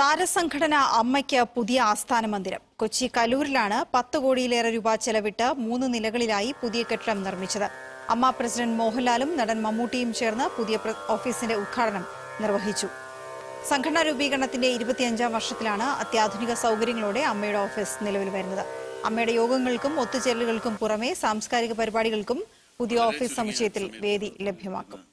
താരസംഘടന അമ്മയ്ക്ക് പുതിയ ആസ്ഥാന മന്ദിരം. കൊച്ചി കലൂരിലാണ് 10 കോടിയിലേറെ രൂപ ചെലവിട്ട് 3 നിലകളിലായി പുതിയ കെട്ടിടം നിർമ്മിച്ചത്. അമ്മ പ്രസിഡന്റ് മോഹൻലാലും നടൻ മമ്മൂട്ടിയും ചേർന്ന് പുതിയ ഓഫീസിന്റെ ഉദ്ഘാടനം നിർവഹിച്ചു. സംഘടനാ രൂപീകരണത്തിന്റെ 25ാം വർഷത്തിലാണ് അത്യാധുനിക സൗകര്യങ്ങളോടെ അമ്മയുടെ ഓഫീസ് നിലവിൽ വരുന്നത്. അമ്മയുടെ യോഗങ്ങൾക്കും ഒത്തുചേരലുകൾക്കും പുറമെ സാംസ്കാരിക പരിപാടികൾക്കും പുതിയ ഓഫീസ് സമുച്ചയത്തിൽ വേദി ലഭ്യമാക്കും.